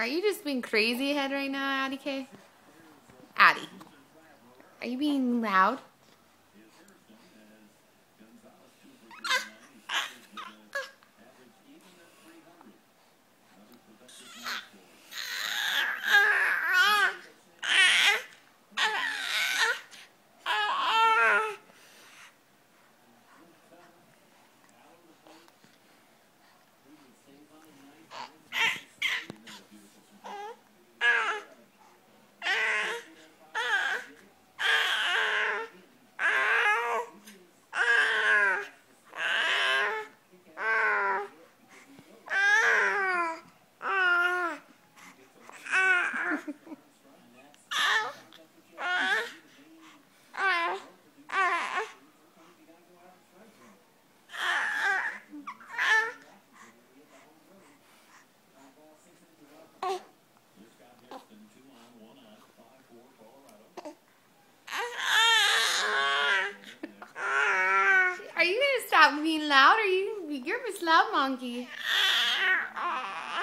Are you just being crazy ahead right now, Addie K? Addie, are you being loud? Are you gonna stop being loud? You're Miss Loud Monkey.